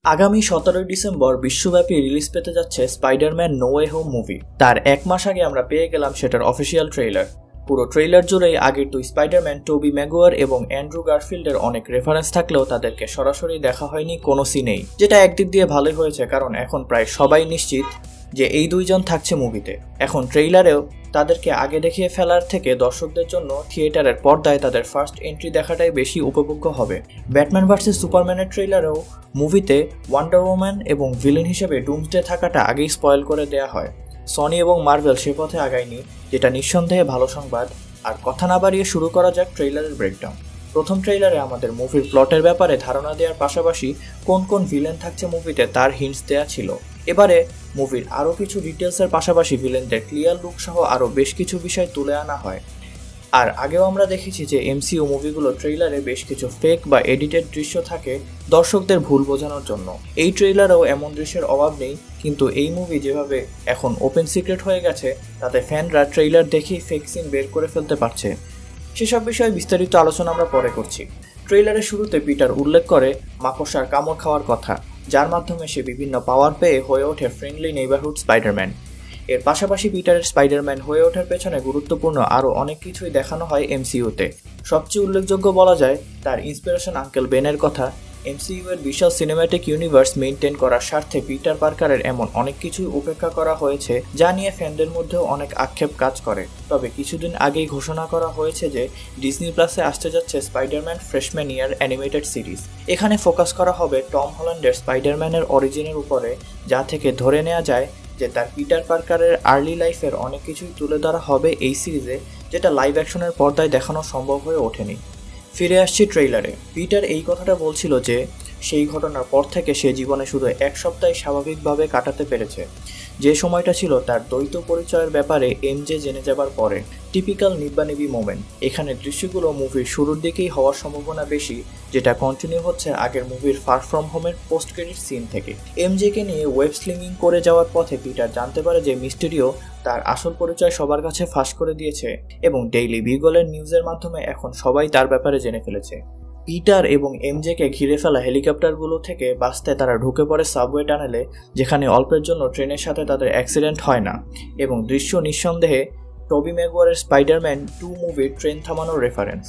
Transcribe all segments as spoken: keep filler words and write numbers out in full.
আগামী সতেরোই ডিসেম্বর বিশ্বব্যাপী রিলিজ পেতে যাচ্ছে Spiderman No Way Home movie. তার এক মাস আগে আমরা পেয়ে গেলাম সেটার অফিসিয়াল ট্রেইলার। পুরো ট্রেইলার জুড়েই আগের দুই স্পাইডারম্যান টোবি ম্যাগুয়ার এবং অ্যান্ড্রু গারফিল্ডের অনেক রেফারেন্স থাকলেও তাদেরকে সরাসরি দেখা হয়নি কোনো সিনেই, যেটা একদিক দিয়ে ভালোই হয়েছে, কারণ এখন প্রায় সবাই নিশ্চিত যে এই দুইজন থাকছে মুভিতে। এখন ট্রেইলারেও তাদেরকে আগে দেখিয়ে ফেলার থেকে দর্শকদের জন্য থিয়েটারের পর্দায় তাদের ফার্স্ট এন্ট্রি দেখাটাই বেশি উপভোগ্য হবে। ব্যাটম্যান ভার্সেস সুপারম্যানের ট্রেইলারেও মুভিতে ওয়ান্ডার ওম্যান এবং ভিলেন হিসেবে ডুমসডে থাকাটা আগেই স্পয়েল করে দেয়া হয়। সনি এবং মার্ভেল সে পথে আগায়নি, যেটা নিঃসন্দেহে ভালো সংবাদ। আর কথা না বাড়িয়ে শুরু করা যাক ট্রেইলারের ব্রেকডাউন। প্রথম ট্রেইলারে আমাদের মুভির প্লটের ব্যাপারে ধারণা দেওয়ার পাশাপাশি কোন কোন ভিলেন থাকছে মুভিতে তার হিন্টস দেওয়া ছিল। এবারে মুভির আরও কিছু ডিটেলসের পাশাপাশি ভিলেনদের ক্লিয়ার লুক সহ আরও বেশ কিছু বিষয় তুলে আনা হয়। আর আগেও আমরা দেখেছি যে এমসিইউ মুভিগুলো ট্রেইলারে বেশ কিছু ফেক বা এডিটেড দৃশ্য থাকে দর্শকদের ভুল বোঝানোর জন্য। এই ট্রেইলারেও এমন দৃশ্যের অভাব নেই, কিন্তু এই মুভি যেভাবে এখন ওপেন সিক্রেট হয়ে গেছে তাতে ফ্যানরা ট্রেইলার দেখেই ফেক সিন বের করে ফেলতে পারছে। সেসব বিষয়ে বিস্তারিত আলোচনা আমরা পরে করছি। ট্রেইলারের শুরুতে পিটার উল্লেখ করে মাকড়সার কামড় খাওয়ার কথা, যার মাধ্যমে সে বিভিন্ন পাওয়ার পেয়ে হয়ে ওঠে ফ্রেন্ডলি নেইবারহুড স্পাইডারম্যান। এর পাশাপাশি পিটারের স্পাইডারম্যান হয়ে ওঠার পেছনে গুরুত্বপূর্ণ আরও অনেক কিছুই দেখানো হয় এমসিইউতে। সবচেয়ে উল্লেখযোগ্য বলা যায় তার ইন্সপিরেশন আঙ্কেল বেনের কথা। এমসিইউ এর বিশাল সিনেম্যাটিক ইউনিভার্স মেইনটেইন করার স্বার্থে পিটার পার্কারের এমন অনেক কিছুই উপেক্ষা করা হয়েছে, যা নিয়ে ফ্যানদের মধ্যেও অনেক আক্ষেপ কাজ করে। তবে কিছুদিন আগেই ঘোষণা করা হয়েছে যে ডিজনি প্লাসে আসতে যাচ্ছে Spiderman freshman year animated series. এখানে ফোকাস করা হবে টম হল্যান্ডের স্পাইডারম্যানের অরিজিনের উপরে, যা থেকে ধরে নেওয়া যায় যে তার পিটার পার্কারের আর্লি লাইফের অনেক কিছুই তুলে ধরা হবে এই সিরিজে, যেটা লাইভ অ্যাকশনের পর্দায় দেখানো সম্ভব হয়ে ওঠেনি। ফিরে আসছি ট্রেইলারে। পিটার এই কথাটা বলছিল যে সেই ঘটনার পর থেকে সে জীবনে শুধু এক সপ্তাহ স্বাভাবিকভাবে কাটাতে পেরেছে, যে সময়টা ছিল তার দ্বৈত পরিচয়ের ব্যাপারে এমজে জেনে যাবার পরে। টিপিক্যাল নিব্বানিবি মোমেন্ট। এখানে দৃশ্যগুলো মুভির শুরুর দিকেই হওয়ার সম্ভাবনা বেশি, যেটা কন্টিনিউ হচ্ছে আগের মুভির ফার ফ্রম হোমের পোস্ট ক্রেডিট সিন থেকে। এমজেকে নিয়ে ওয়েব স্লিংইং করে যাওয়ার পথে পিটার জানতে পারে যে মিস্টেরিও তার আসল পরিচয় সবার কাছে ফাঁস করে দিয়েছে এবং ডেইলি বিগলের নিউজের মাধ্যমে এখন সবাই তার ব্যাপারে জেনে ফেলেছে। পিটার এবং এমজেকে ঘিরে ফেলা হেলিকপ্টারগুলো থেকে বাঁচতে তারা ঢুকে পড়ে সাবওয়ে টানেলে, যেখানে অল্পের জন্য ট্রেনের সাথে তাদের অ্যাক্সিডেন্ট হয় না, এবং দৃশ্য নিঃসন্দেহে টোবি ম্যাগুয়ারের স্পাইডারম্যান টু মুভির ট্রেন থামানোর রেফারেন্স।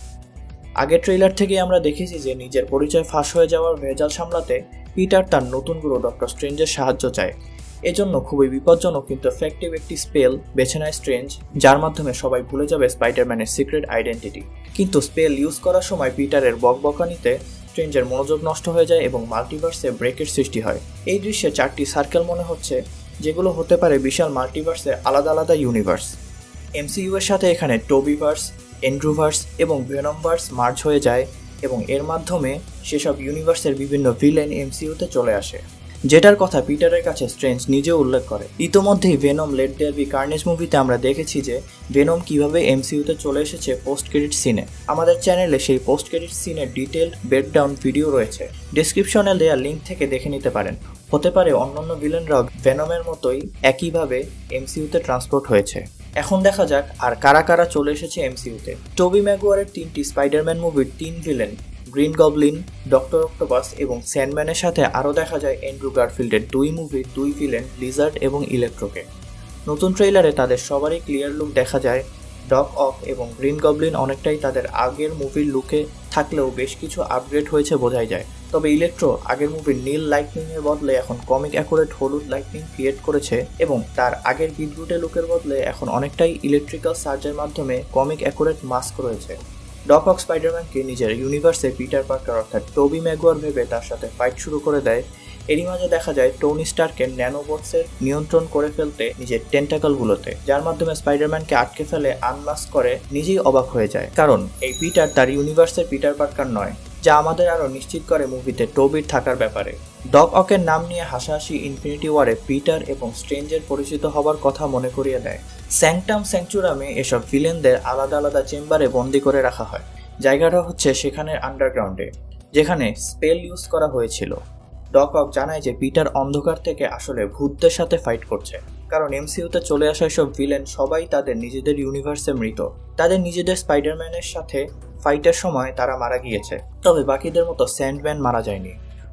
আগের ট্রেইলার থেকেই আমরা দেখেছি যে নিজের পরিচয় ফাঁস হয়ে যাওয়ার ভেজাল সামলাতে পিটার তার নতুন গুরু ডক্টর স্ট্রেঞ্জের সাহায্য চায়। এজন্য খুবই বিপজ্জনক কিন্তু এফেক্টিভ একটি স্পেল বেছে নেয় স্ট্রেঞ্জ, যার মাধ্যমে সবাই ভুলে যাবে স্পাইডারম্যানের সিক্রেট আইডেন্টিটি। কিন্তু স্পেল ইউজ করার সময় পিটারের বকবকানিতে স্ট্রেঞ্জের মনোযোগ নষ্ট হয়ে যায় এবং মাল্টিভার্সে ব্রেকের সৃষ্টি হয়। এই দৃশ্যে চারটি সার্কেল মনে হচ্ছে, যেগুলো হতে পারে বিশাল মাল্টিভার্সে আলাদা আলাদা ইউনিভার্স। এমসিইউ এর সাথে এখানে টোবিভার্স, এন্ড্রুভার্স এবং ভেনমভার্স মার্জ হয়ে যায়, এবং এর মাধ্যমে সেসব ইউনিভার্সের বিভিন্ন ভিলেন এমসিইউতে চলে আসে, যেটার কথা পিটারের কাছে স্ট্রেঞ্জ নিজেও উল্লেখ করে। ইতোমধ্যেই Venom let there be Carnage মুভিতে আমরা দেখেছি যে ভেনম কিভাবে এমসিইউতে চলে এসেছে পোস্ট ক্রেডিট সিনে। আমাদের চ্যানেলে সেই পোস্ট ক্রেডিট সিনের ডিটেইলড ব্রেকডাউন ভিডিও রয়েছে, ডেসক্রিপশনে দেওয়া লিঙ্ক থেকে দেখে নিতে পারেন। হতে পারে অন্যান্য ভিলেনরাও ভেনমের মতোই একইভাবে এমসিইউতে ট্রান্সপোর্ট হয়েছে। এখন দেখা যাক আর কারা কারা চলে এসেছে এমসিইউতে। টোবি ম্যাগুয়ারের তিনটি স্পাইডারম্যান মুভির তিন villain Green Goblin, Doctor Octopus এবং স্যান্ডম্যানের সাথে আরও দেখা যায় অ্যান্ড্রু গারফিল্ডের দুই মুভির দুই ভিলেন লিজার্ড এবং ইলেকট্রোকে। নতুন ট্রেইলারে তাদের সবারই ক্লিয়ার লুক দেখা যায়। ডক অক এবং গ্রিন গবলিন অনেকটাই তাদের আগের মুভির লুকে থাকলেও বেশ কিছু আপগ্রেড হয়েছে বোঝাই যায়। তবে ইলেকট্রো আগের মুভির নীল লাইটনিং এর বদলে এখন কমিক অ্যাকুরেট হলুদ লাইটনিং ক্রিয়েট করেছে, এবং তার আগের বিদ্যুটে লুকের বদলে এখন অনেকটাই ইলেকট্রিক্যাল সার্জের মাধ্যমে কমিক অ্যাকুরেট মাস্ক রয়েছে। ডক অক স্পাইডারম্যানকে নিজের ইউনিভার্সে পিটার পার্কার অর্থাৎ টোবি ম্যাগুয়ার ভেবে তার সাথে ফাইট শুরু করে দেয়। এরই মাঝে দেখা যায় টনি স্টার্কের ন্যানোবটসের নিয়ন্ত্রণ করে ফেলতে নিজের টেন্টাকলগুলোতে, যার মাধ্যমে স্পাইডারম্যানকে আটকে ফেলে আনমাস্ক করে নিজেই অবাক হয়ে যায়, কারণ এই পিটার তার ইউনিভার্সের পিটার পার্কার নয়, যা আমাদের আরও নিশ্চিত করে মুভিতে টোবির থাকার ব্যাপারে। ডক অকের নাম নিয়ে হাসাহাসি ইনফিনিটি ওয়ারে পিটার এবং স্ট্রেঞ্জের পরিচিত হবার কথা মনে করিয়ে দেয়। স্যাংটাম স্যাংচুরামে এসব ভিলেনদের আলাদা আলাদা চেম্বারে বন্দি করে রাখা হয়। জায়গাটা হচ্ছে সেখানের আন্ডারগ্রাউন্ডে, যেখানে স্পেল ইউজ করা হয়েছিল। ডক অক জানায় যে পিটার অন্ধকার থেকে আসলে ভূতদের সাথে ফাইট করছে, কারণ এমসিইউতে চলে আসা সব ভিলেন সবাই তাদের নিজেদের ইউনিভার্সে মৃত। তাদের নিজেদের স্পাইডারম্যানের সাথে ফাইটের সময় তারা মারা গিয়েছে, তবে বাকিদের মতো স্যান্ডম্যান মারা যায়নি।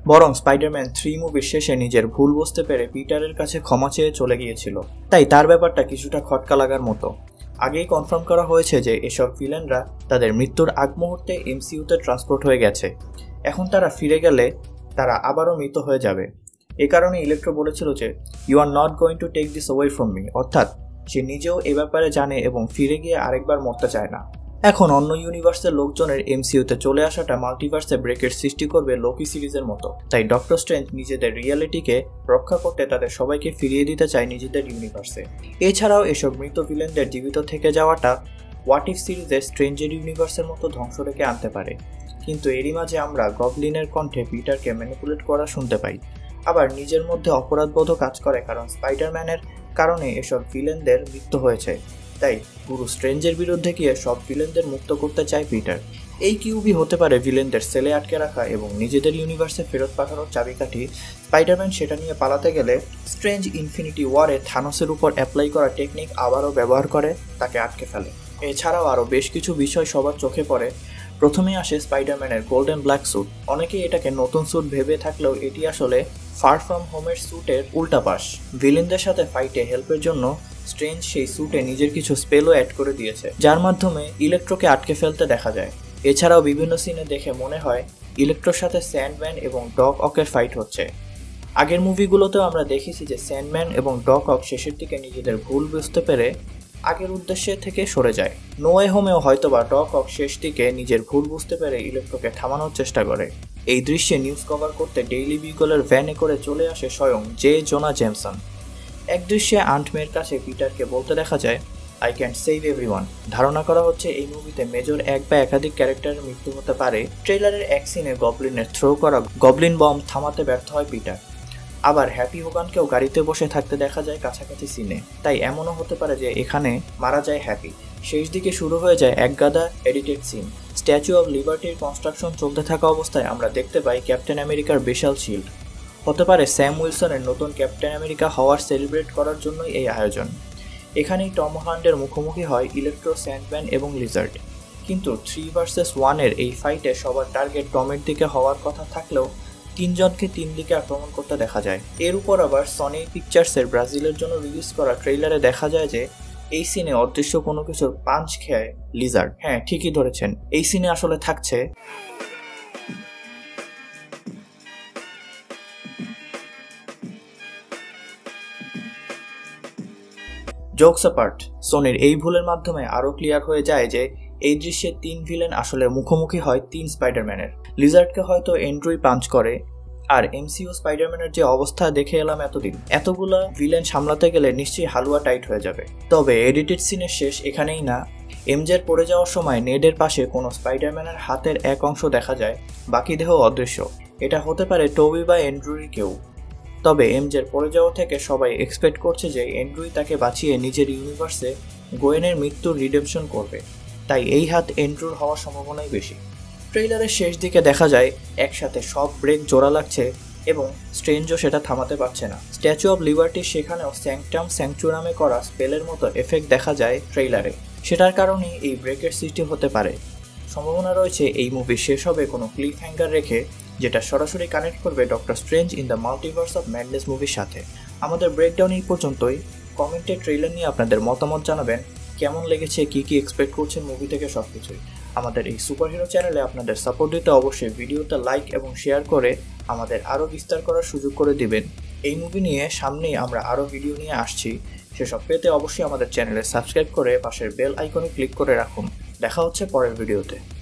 বরং স্পাইডারম্যান থ্রি মুভির শেষে নিজের ভুল বুঝতে পেরে পিটারের কাছে ক্ষমা চেয়ে চলে গিয়েছিল। তাই তার ব্যাপারটা কিছুটা খটকা লাগার মতো। আগেই কনফার্ম করা হয়েছে যে এসব ভিলেনরা তাদের মৃত্যুর আগ মুহূর্তে এমসিইউতে ট্রান্সপোর্ট হয়ে গেছে। এখন তারা ফিরে গেলে তারা আবারও মৃত হয়ে যাবে। এ কারণে ইলেকট্রো বলেছিল যে you are not going to take this away from me, অর্থাৎ সে নিজেও এ ব্যাপারে জানে এবং ফিরে গিয়ে আরেকবার মরতে চায় না। এখন অন্য ইউনিভার্সের লোকজনের এমসিইউতে চলে আসাটা মাল্টিভার্সে ব্রেকের সৃষ্টি করবে লোকি সিরিজের মতো। তাই ডক্টর স্ট্রেঞ্জ নিজেদের রিয়ালিটিকে রক্ষা করতে তাদের সবাইকে ফিরিয়ে দিতে চায় নিজেদের ইউনিভার্সে। এছাড়াও এসব মৃত ভিলেনদের জীবিত থেকে যাওয়াটা হোয়াট ইফ সিরিজের স্ট্রেঞ্জের ইউনিভার্সের মতো ধ্বংস রেখে আনতে পারে। কিন্তু এরই মাঝে আমরা গবলিনের কণ্ঠে পিটারকে ম্যানিপুলেট করা শুনতে পাই। আবার নিজের মধ্যে অপরাধবোধও কাজ করে, কারণ স্পাইডারম্যানের কারণে এসব ভিলেনদের মৃত্যু হয়েছে। তাই পুরো স্ট্রেঞ্জের বিরুদ্ধে গিয়ে সব ভিলেনদের মুক্ত করতে চায় পিটার। এই কিউবই হতে পারে ভিলেনদের সেলে আটকে রাখা এবং নিজেদের ইউনিভার্সে ফেরত পাঠানোর চাবিকাঠি। স্পাইডারম্যান সেটা নিয়ে পালাতে গেলে স্ট্রেঞ্জ ইনফিনিটি ওয়ারে থানোসের উপর অ্যাপ্লাই করা টেকনিক আবারও ব্যবহার করে তাকে আটকে ফেলে। এছাড়াও আরও বেশ কিছু বিষয় সবার চোখে পড়ে। প্রথমে আসে স্পাইডারম্যানের গোল্ডেন ব্ল্যাক স্যুট। অনেকেই এটাকে নতুন স্যুট ভেবে থাকলেও এটি আসলে ফার ফ্রম হোমের স্যুটের উল্টা পাশ। ভিলেনদের সাথে ফাইটে হেল্পের জন্য স্ট্রেঞ্জ সেই স্যুটে নিজের কিছু স্পেলও অ্যাড করে দিয়েছে, যার মাধ্যমে ইলেকট্রোকে আটকে ফেলতে দেখা যায়। এছাড়াও বিভিন্ন সিনে দেখে মনে হয় ইলেকট্রোর সাথে স্যান্ডম্যান এবং ডগ অকের ফাইট হচ্ছে। আগের মুভিগুলোতেও আমরা দেখেছি যে স্যান্ডম্যান এবং ডগ অক শেষের দিকে নিজেদের ভুল বুঝতে পেরে আগের উদ্দেশ্যে থেকে সরে যায়। নো ওয়ে হোমেও হয়তোবা ডগ অক শেষ দিকে নিজের ভুল বুঝতে পেরে ইলেকট্রোকে থামানোর চেষ্টা করে। এই দৃশ্যে নিউজ কভার করতে ডেইলি বিগলের ভ্যানে করে চলে আসে স্বয়ং জে জোনা জেমসন। এক দৃশ্যে আন্ট মেয়ের কাছে পিটারকে বলতে দেখা যায় আই ক্যান্ট সেভ এভরিওয়ান। ধারণা করা হচ্ছে এই মুভিতে মেজর এক বা একাধিক ক্যারেক্টারের মৃত্যু হতে পারে। ট্রেলারের এক সিনে গবলিনের থ্রো করা গবলিন বম থামাতে ব্যর্থ হয় পিটার। আবার হ্যাপি হোগানকেও গাড়িতে বসে থাকতে দেখা যায় কাছাকাছি সিনে। তাই এমনও হতে পারে যে এখানে মারা যায় হ্যাপি। শেষ দিকে শুরু হয়ে যায় এক গাদা এডিটেড সিন। স্ট্যাচু অব লিবার্টির কনস্ট্রাকশন চলতে থাকা অবস্থায় আমরা দেখতে পাই ক্যাপ্টেন আমেরিকার বিশাল শিল্ড। হতে পারে স্যাম উইলসনের নতুন ক্যাপ্টেন আমেরিকা হওয়ার সেলিব্রেট করার জন্যই এই আয়োজন। এখানেই টম হল্যান্ডের মুখোমুখি হয় ইলেকট্রো, স্যান্ডম্যান এবং লিজার্ড। কিন্তু থ্রি ভার্সেস ওয়ানের এই ফাইটে সবার টার্গেট টমের দিকে হওয়ার কথা থাকলেও তিনজনকে তিন দিকে আক্রমণ করতে দেখা যায়। এর উপর আবার সনি পিকচার্সের ব্রাজিলের জন্য রিলিজ করা ট্রেইলারে দেখা যায় যে এই সিনে অদৃশ্য কোনো কিছুর পাঞ্চ খেয়ে লিজার্ড। হ্যাঁ, ঠিকই ধরেছেন, এই সিনে আসলে থাকছে জোকস অ্যাপার্ট। সোনির এই ভুলের মাধ্যমে আরও ক্লিয়ার হয়ে যায় যে এই দৃশ্যে তিন ভিলেন আসলে মুখোমুখি হয় তিন স্পাইডারম্যানের। লিজার্ডকে হয়তো এন্ড্রুই পাঞ্চ করে। আর এমসিইউ স্পাইডারম্যানের যে অবস্থা দেখে এলাম এতদিন, এতগুলা ভিলেন সামলাতে গেলে নিশ্চয়ই হালুয়া টাইট হয়ে যাবে। তবে এডিটেড সিনের শেষ এখানেই না। এমজের পড়ে যাওয়ার সময় নেডের পাশে কোনো স্পাইডারম্যানের হাতের এক অংশ দেখা যায়, বাকি দেহ অদৃশ্য। এটা হতে পারে টোবি বা এন্ড্রুই কেউ। তবে এমজের পড়ে যাওয়া থেকে সবাই এক্সপেক্ট করছে যে এন্ড্রুই তাকে বাঁচিয়ে নিজের ইউনিভার্সে গোয়েনের মৃত্যুর রিডেমশন করবে। তাই এই হাত এন্ড্রুর হওয়ার সম্ভাবনাই বেশি। ট্রেইলারের শেষ দিকে দেখা যায় একসাথে সব ব্রেক জোড়া লাগছে এবং স্ট্রেঞ্জও সেটা থামাতে পারছে না। স্ট্যাচু অব লিবার্টির সেখানেও স্যাংটাম স্যাংচুরামে করা স্পেলের মতো এফেক্ট দেখা যায় ট্রেইলারে। সেটার কারণেই এই ব্রেকের সৃষ্টি হতে পারে। সম্ভাবনা রয়েছে এই মুভি শেষ হবে কোনো ক্লিফ হ্যাঙ্গার রেখে, যেটা সরাসরি কানেক্ট করবে Doctor Strange in the Multiverse of Madness মুভির সাথে। আমাদের ব্রেকডাউন এই পর্যন্তই। কমেন্টে ট্রেইলার নিয়ে আপনাদের মতামত জানাবেন, কেমন লেগেছে, কি কি এক্সপেক্ট করছেন মুভি থেকে, সব কিছুই। আমাদের এই সুপারহিরো চ্যানেলে আপনাদের সাপোর্ট দিতে অবশ্যই ভিডিওটা লাইক এবং শেয়ার করে আমাদের আরও বিস্তার করার সুযোগ করে দিবেন। এই মুভি নিয়ে সামনেই আমরা আরও ভিডিও নিয়ে আসছি। সেসব পেতে অবশ্যই আমাদের চ্যানেলে সাবস্ক্রাইব করে পাশের বেল আইকনে ক্লিক করে রাখুন। দেখা হচ্ছে পরের ভিডিওতে।